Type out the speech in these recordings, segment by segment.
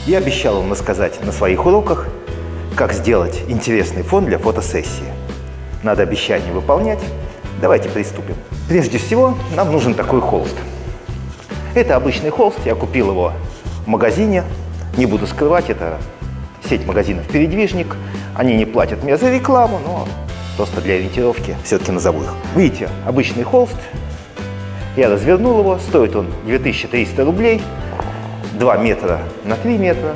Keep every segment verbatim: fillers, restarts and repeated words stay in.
Я обещал вам рассказать на своих уроках, как сделать интересный фон для фотосессии. Надо обещание выполнять. Давайте приступим. Прежде всего, нам нужен такой холст. Это обычный холст, я купил его в магазине. Не буду скрывать, это сеть магазинов «Передвижник». Они не платят мне за рекламу, но просто для ориентировки все-таки назову их. Видите, обычный холст. Я развернул его, стоит он две тысячи триста рублей. два метра на три метра.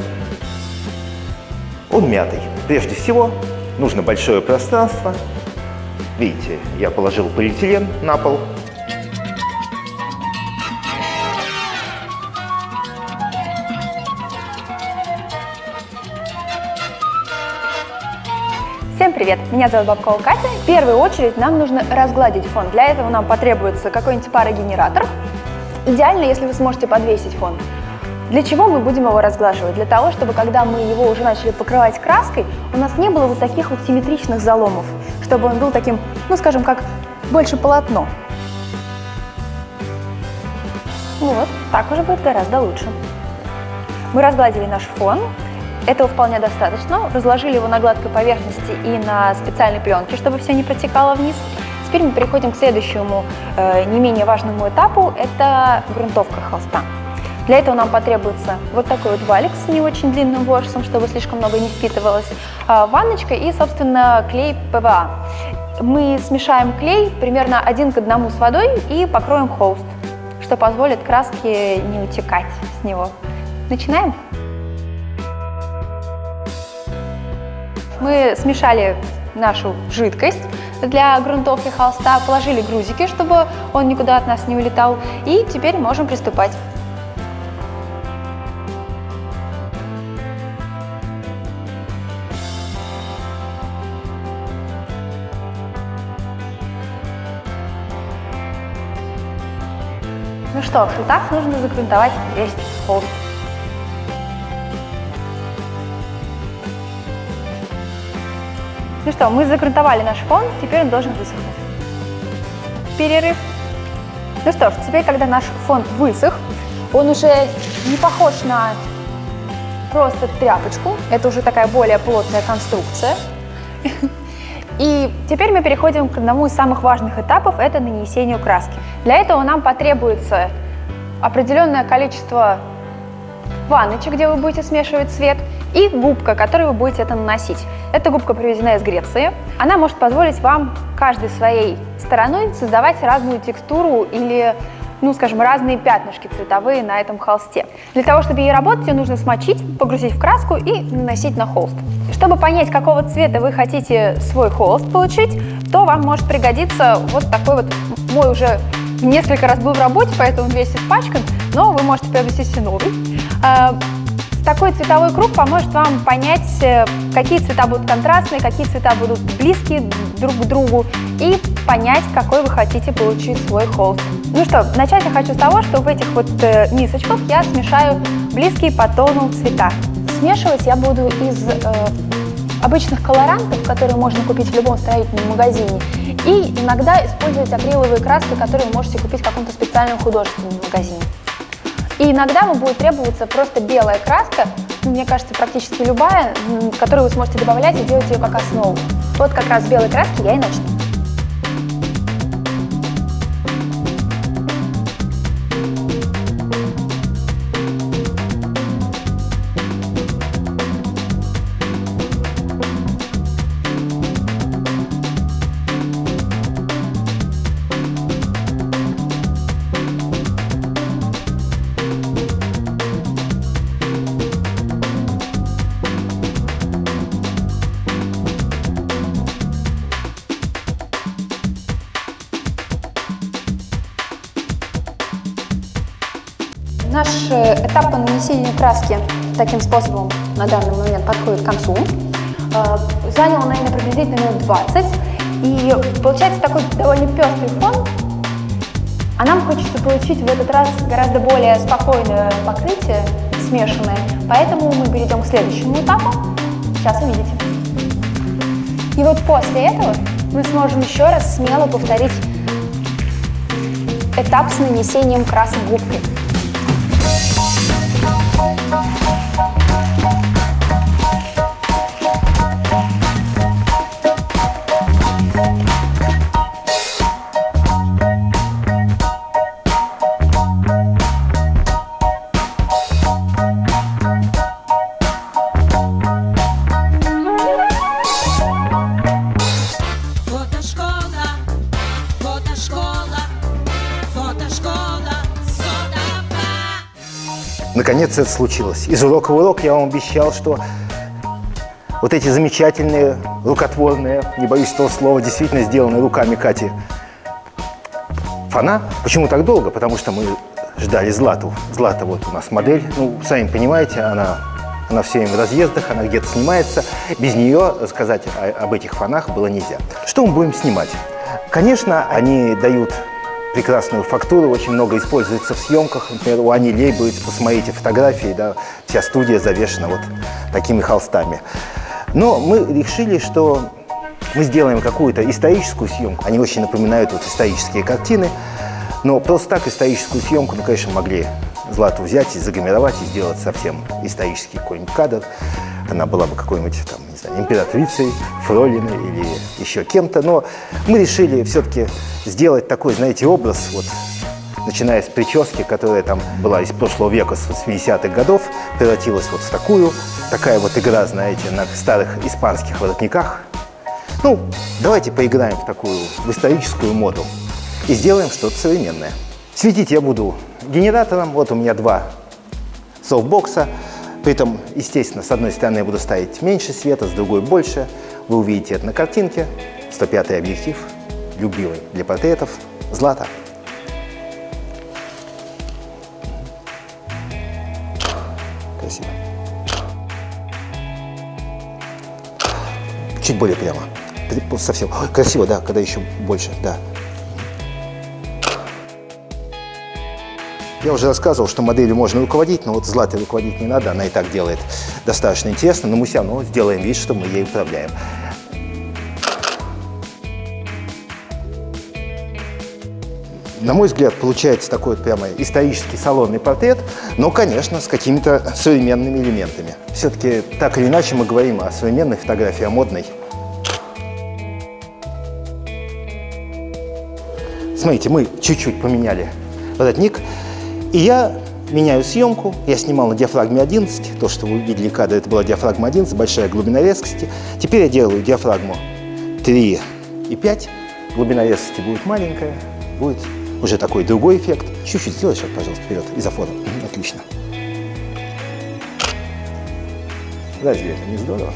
Он мятый. Прежде всего, нужно большое пространство. Видите, я положил полиэтилен на пол. Всем привет! Меня зовут Бабкова Катя. В первую очередь нам нужно разгладить фон. Для этого нам потребуется какой-нибудь парогенератор. Идеально, если вы сможете подвесить фон. Для чего мы будем его разглаживать? Для того, чтобы когда мы его уже начали покрывать краской, у нас не было вот таких вот симметричных заломов, чтобы он был таким, ну скажем, как больше полотно. Вот, так уже будет гораздо лучше. Мы разгладили наш фон. Этого вполне достаточно. Разложили его на гладкой поверхности и на специальной пленке, чтобы все не протекало вниз. Теперь мы переходим к следующему, э, не менее важному этапу. Это грунтовка холста. Для этого нам потребуется вот такой вот валик с не очень длинным ворсом, чтобы слишком много не впитывалось, ванночка и, собственно, клей пэ вэ а. Мы смешаем клей примерно один к одному с водой и покроем холст, что позволит краске не утекать с него. Начинаем? Мы смешали нашу жидкость для грунтовки холста, положили грузики, чтобы он никуда от нас не улетал, и теперь можем приступать. Ну что, вот так нужно загрунтовать весь холст. Ну что, мы загрунтовали наш фон, теперь он должен высохнуть. Перерыв. Ну что ж, теперь, когда наш фон высох, он уже не похож на просто тряпочку, это уже такая более плотная конструкция. И теперь мы переходим к одному из самых важных этапов, это нанесению краски. Для этого нам потребуется определенное количество ванночек, где вы будете смешивать цвет, и губка, которой вы будете это наносить. Эта губка привезена из Греции. Она может позволить вам каждой своей стороной создавать разную текстуру или, ну, скажем, разные пятнышки цветовые на этом холсте. Для того, чтобы ей работать, ее нужно смочить, погрузить в краску и наносить на холст. Чтобы понять, какого цвета вы хотите свой холст получить, то вам может пригодиться вот такой вот, мой уже несколько раз был в работе, поэтому он весь испачкан, но вы можете приобрести себе новый. Такой цветовой круг поможет вам понять, какие цвета будут контрастные, какие цвета будут близкие друг к другу, и понять, какой вы хотите получить свой холст. Ну что, начать я хочу с того, что в этих вот э, мисочках я смешаю близкие по тону цвета. Смешивать я буду из э, обычных колорантов, которые можно купить в любом строительном магазине, и иногда использовать акриловые краски, которые вы можете купить в каком-то специальном художественном магазине. И иногда вам будет требоваться просто белая краска, мне кажется, практически любая, которую вы сможете добавлять и делать ее как основу. Вот как раз с белой краски я и начну. Наш этап по нанесению краски таким способом на данный момент подходит к концу. Занял, наверное, приблизительно минут двадцать. И получается такой довольно пестрый фон. А нам хочется получить в этот раз гораздо более спокойное покрытие, смешанное. Поэтому мы перейдем к следующему этапу. Сейчас увидите. И вот после этого мы сможем еще раз смело повторить этап с нанесением красок губкой. наконец это случилось. Из урока в урок я вам обещал, что вот эти замечательные, рукотворные, не боюсь этого слова, действительно сделанные руками Кати фона. Почему так долго? Потому что мы ждали Злату. Злата вот у нас модель, ну, сами понимаете, она, она все время в разъездах, она где-то снимается. Без нее рассказать о, об этих фонах было нельзя. Что мы будем снимать? Конечно, они дают прекрасную фактуру, очень много используется в съемках. Например, у Ани Лейбовиц, посмотрите фотографии, да, вся студия завешена вот такими холстами. Но мы решили, что мы сделаем какую-то историческую съемку. Они очень напоминают вот исторические картины. Но просто так историческую съемку, ну, конечно, могли Злату взять и загримировать, и сделать совсем исторический какой-нибудь кадр. Она была бы какой-нибудь, там, не знаю, императрицей, фролиной или еще кем-то. Но мы решили все-таки сделать такой, знаете, образ, вот, начиная с прически, которая там была из прошлого века, с восьмидесятых годов, превратилась вот в такую. Такая вот игра, знаете, на старых испанских воротниках. Ну, давайте поиграем в такую, в историческую моду. И сделаем что-то современное. Светить я буду генератором. Вот у меня два софтбокса. При этом, естественно, с одной стороны я буду ставить меньше света, с другой больше. Вы увидите это на картинке. сто пятый объектив, любимый для портретов, Злата. Красиво. Чуть более прямо. Совсем. Ой, красиво, да, когда еще больше, да. Я уже рассказывал, что моделью можно руководить, но вот Златой руководить не надо, она и так делает достаточно интересно, но мы все равно сделаем вид, что мы ей управляем. На мой взгляд, получается такой вот прямо исторический салонный портрет, но, конечно, с какими-то современными элементами. Все-таки так или иначе мы говорим о современной фотографии, о модной. Смотрите, мы чуть-чуть поменяли воротник. И я меняю съемку. Я снимал на диафрагме одиннадцать. То, что вы видели кадр, это была диафрагма одиннадцать, большая глубина резкости. Теперь я делаю диафрагму три и пять. Глубина резкости будет маленькая. Будет уже такой другой эффект. Чуть-чуть сделай шаг, пожалуйста, вперед. Изофон. Отлично. Разве это не здорово?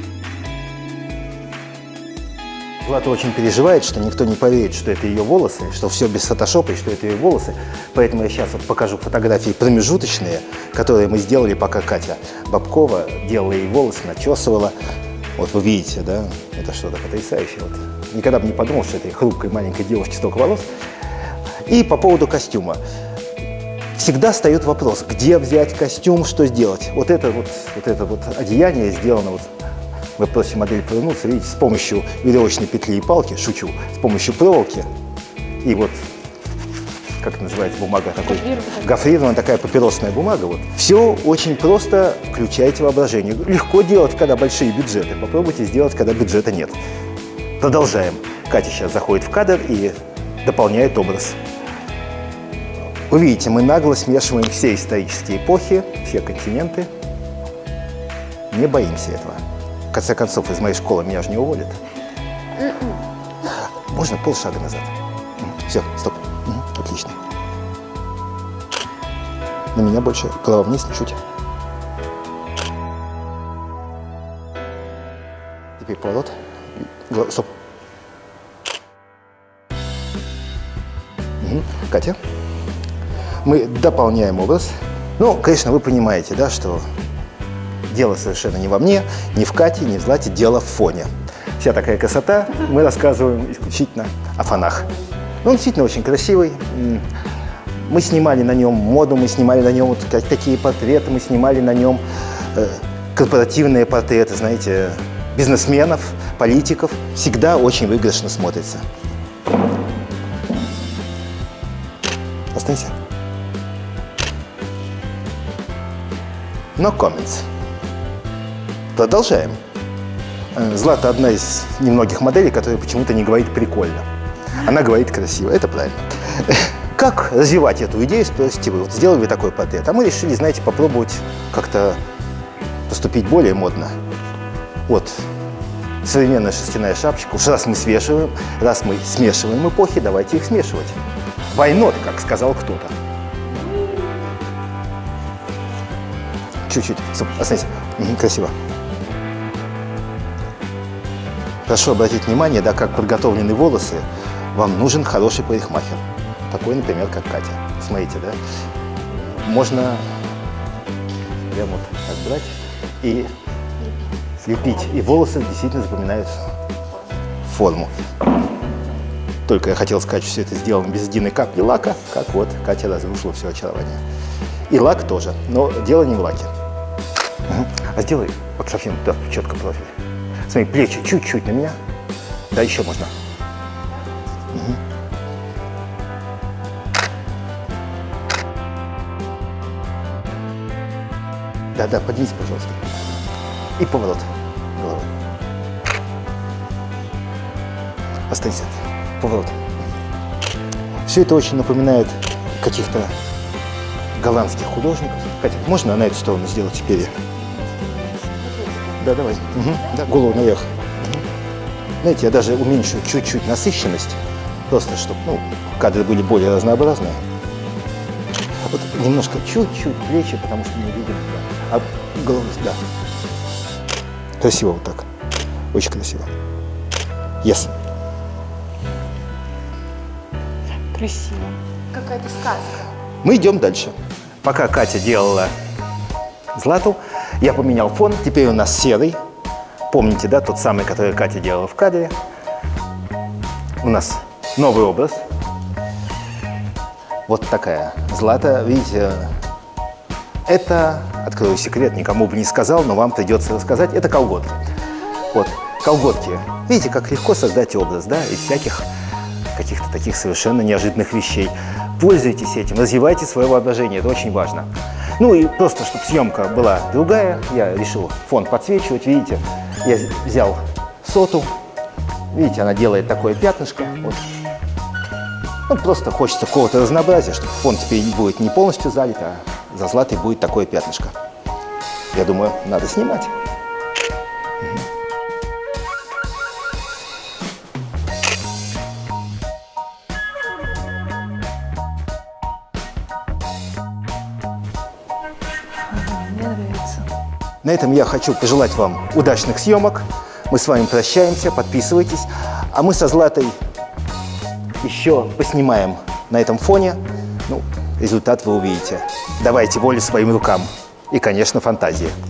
Злата очень переживает, что никто не поверит, что это ее волосы, что все без фотошопа и что это ее волосы. Поэтому я сейчас вот покажу фотографии промежуточные, которые мы сделали, пока Катя Бабкова делала ей волосы, начесывала. Вот вы видите, да, это что-то потрясающее. Вот. Никогда бы не подумал, что этой хрупкой маленькой девушке столько волос. И по поводу костюма. Всегда встает вопрос, где взять костюм, что сделать. Вот это вот, вот, это вот одеяние сделано вот. Вы просите модель повернуться, видите, с помощью веревочной петли и палки, шучу, с помощью проволоки и вот, как это называется, бумага такой, гофрированная такая папиросная бумага. Вот. Все очень просто, включайте воображение. Легко делать, когда большие бюджеты. Попробуйте сделать, когда бюджета нет. Продолжаем. Катя сейчас заходит в кадр и дополняет образ. Вы видите, мы нагло смешиваем все исторические эпохи, все континенты. Не боимся этого. В конце концов, из моей школы меня же не уволят. Можно полшага назад. Все, стоп. Отлично. На меня больше голова вниз, чуть. Теперь поворот. Стоп. Угу. Катя. Мы дополняем образ. Ну, конечно, вы понимаете, да, что дело совершенно не во мне, не в Кате, не в Злате, дело в фоне. Вся такая красота, мы рассказываем исключительно о фонах. Он действительно очень красивый. Мы снимали на нем моду, мы снимали на нем вот такие портреты, мы снимали на нем э, корпоративные портреты, знаете, бизнесменов, политиков. Всегда очень выигрышно смотрится. Останься. No comments. Продолжаем. Злата одна из немногих моделей, которая почему-то не говорит прикольно. Она говорит красиво. Это правильно. Как развивать эту идею, спросите вы. Вот сделали вы такой портрет. А мы решили, знаете, попробовать как-то поступить более модно. Вот современная шерстяная шапочка. Уж раз мы смешиваем, раз мы смешиваем эпохи, давайте их смешивать. Why not, как сказал кто-то. Чуть-чуть. Стоп, остановись. Угу, красиво. Прошу обратить внимание, да, как подготовлены волосы, вам нужен хороший парикмахер. Такой, например, как Катя. Смотрите, да? Можно прямо вот так брать и слепить. И волосы действительно запоминают форму. Только я хотел сказать, что все это сделано без единой капли лака, как вот Катя разрушила все очарование. И лак тоже, но дело не в лаке. Угу. А сделай вот совсем да, четко профиль. Смотри, плечи чуть-чуть на меня. Да, еще можно. Угу. Да-да, поднимись, пожалуйста. И поворот головы. Останься. Поворот. Все это очень напоминает каких-то голландских художников. Катя, можно на эту сторону сделать теперь? Да, давай. Угу. Да, голову наверх. Угу. Знаете, я даже уменьшу чуть-чуть насыщенность, просто чтобы ну, кадры были более разнообразные. Вот немножко чуть-чуть плечи, потому что мы видим. Да. А голову, да. Красиво вот так. Очень красиво. Yes. Красиво. Какая-то сказка. Мы идем дальше. Пока Катя делала Злату, я поменял фон. Теперь у нас серый. Помните, да, тот самый, который Катя делала в кадре. У нас новый образ. Вот такая Злата. Видите, это, открою секрет, никому бы не сказал, но вам придется рассказать, это колготки. Вот, колготки. Видите, как легко создать образ, да, из всяких каких-то таких совершенно неожиданных вещей. Пользуйтесь этим, развивайте свое воображение, это очень важно. Ну и просто, чтобы съемка была другая, я решил фон подсвечивать, видите, я взял соту, видите, она делает такое пятнышко. Вот. Ну, просто хочется какого-то разнообразия, чтобы фон теперь будет не полностью залит, а за Златой будет такое пятнышко. Я думаю, надо снимать. Угу. Мне нравится. На этом я хочу пожелать вам удачных съемок. Мы с вами прощаемся, подписывайтесь. А мы со Златой еще поснимаем на этом фоне. Ну, результат вы увидите. Давайте волю своим рукам. И, конечно, фантазии.